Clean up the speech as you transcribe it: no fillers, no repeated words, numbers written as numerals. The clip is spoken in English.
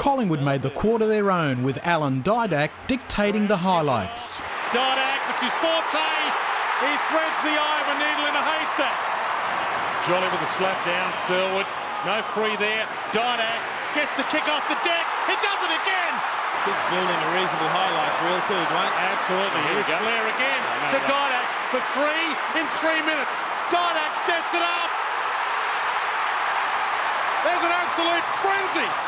Collingwood made the quarter their own, with Alan Didak dictating the highlights. Didak, it's his forte. He threads the eye of a needle in a haystack. Jolly with a slap down, Selwood. No free there. Didak gets the kick off the deck. He does it again. Keeps building a reasonable highlights reel too, Dwayne. Absolutely. Here's Blair again to Didak for 3 in 3 minutes. Didak sets it up. There's an absolute frenzy.